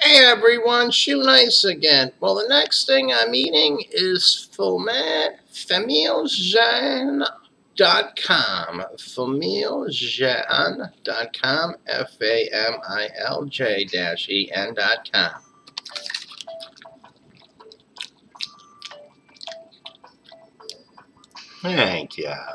Hey everyone, Shoenice again. Well, the next thing I'm eating is familjean.com. Familjean.com. FAMILJ-EN.com. Thank you.